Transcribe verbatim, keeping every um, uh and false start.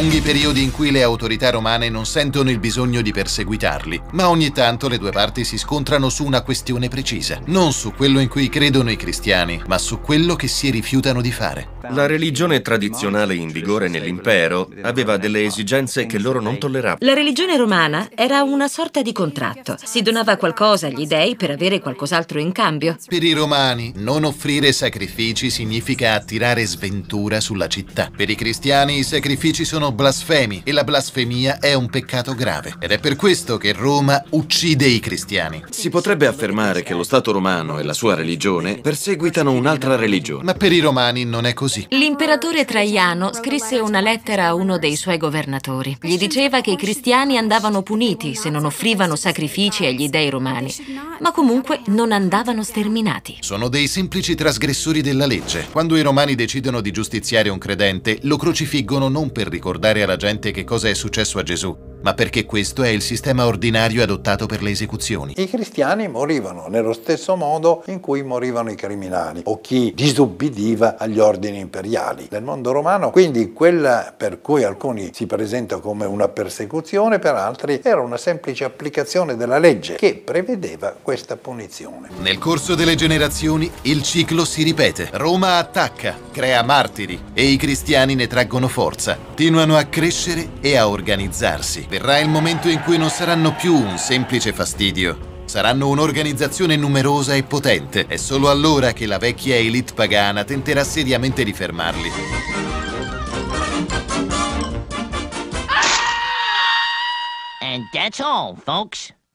lunghi periodi in cui le autorità romane non sentono il bisogno di perseguitarli, ma ogni tanto le due parti si scontrano su una questione precisa, non su quello in cui credono i cristiani, ma su quello che si rifiutano di fare. La religione tradizionale in vigore nell'impero aveva delle esigenze che loro non tolleravano. La religione romana era una sorta di contratto. Si donava qualcosa agli dei per avere qualcos'altro in cambio. Per i romani, non offrire sacrifici significa attirare sventura sulla città. Per i cristiani, i sacrifici sono blasfemi e la blasfemia è un peccato grave. Ed è per questo che Roma uccide i cristiani. Si potrebbe affermare che lo Stato romano e la sua religione perseguitano un'altra religione. Ma per i romani non è così. L'imperatore Traiano scrisse una lettera a uno dei suoi governatori. Gli diceva che i cristiani andavano puniti se non offrivano sacrifici agli dei romani, ma comunque non andavano sterminati. Sono dei semplici trasgressori della legge. Quando i romani decidono di giustiziare un credente, lo crocifiggono non per ricordare alla gente che cosa è successo a Gesù, ma perché questo è il sistema ordinario adottato per le esecuzioni. I cristiani morivano nello stesso modo in cui morivano i criminali o chi disobbediva agli ordini imperiali del mondo romano. Quindi quella per cui alcuni si presenta come una persecuzione, per altri era una semplice applicazione della legge che prevedeva questa punizione. Nel corso delle generazioni il ciclo si ripete. Roma attacca, crea martiri e i cristiani ne traggono forza. Continuano a crescere e a organizzarsi. Verrà il momento in cui non saranno più un semplice fastidio. Saranno un'organizzazione numerosa e potente. È solo allora che la vecchia elite pagana tenterà seriamente di fermarli. And that's all, folks.